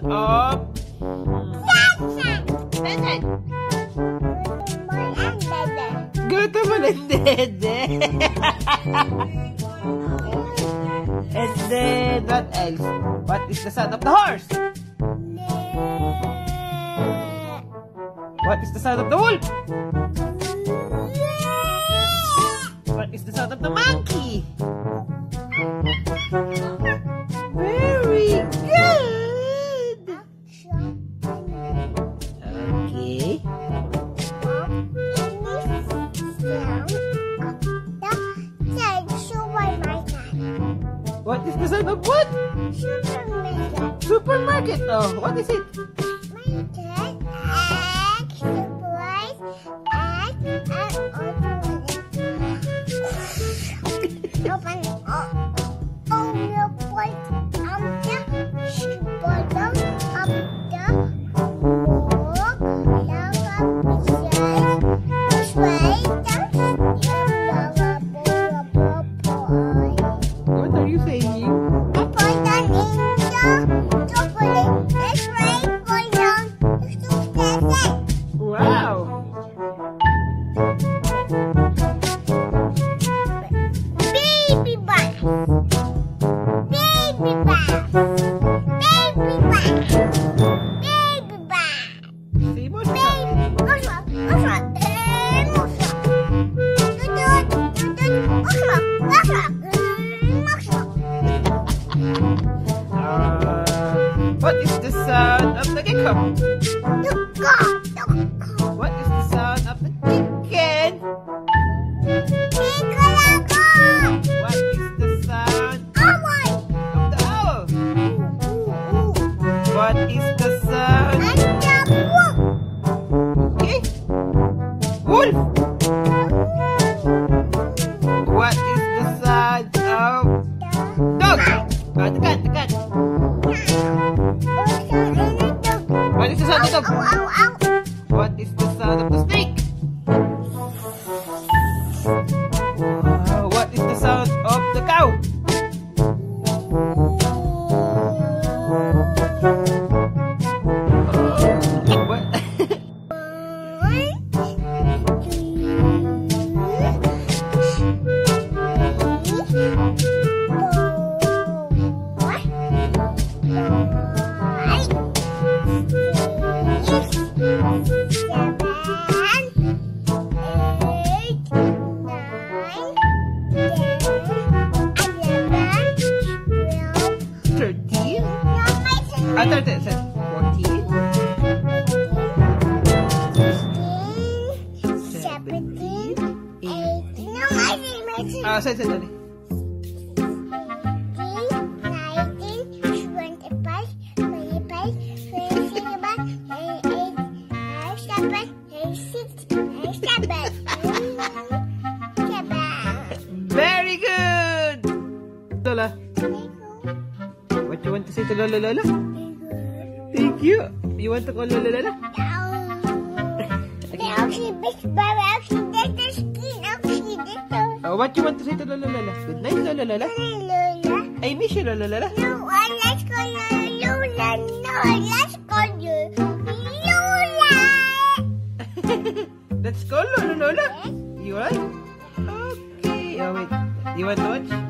of Sunshine. Gutomon and Dede. And then what else? What is the sound of the horse? What is the sound of the wolf? What is the sound of the monkey? Very good. Okay. What is the sound of what? Supermarket. Supermarket. Oh, what is it? What are you saying? Wow! Baby bath. Baby bath. Baby bath. Baby bath. Say more. What is the sound of the gecko? What is the sound of the chicken? What is the sound of the owl? What is the sound? Okay. Wolf. What is the sound of dog? The cat. What is the sound of the dog? What is the sound of the snake? What is the sound of the cow? What? I thought it said 14. 17, 18. Say it. 19, 25, 26, 27. Very good! Lola, what you want to say to Lola? Thank you. You want to call Lola? Oh, what you want to say to Lola? Good night, Lola. I miss you, Lola. No, let's call Lola. No, let's call Lola. Let's call Lola. Yes. You want? Okay. Oh, wait. You want to watch?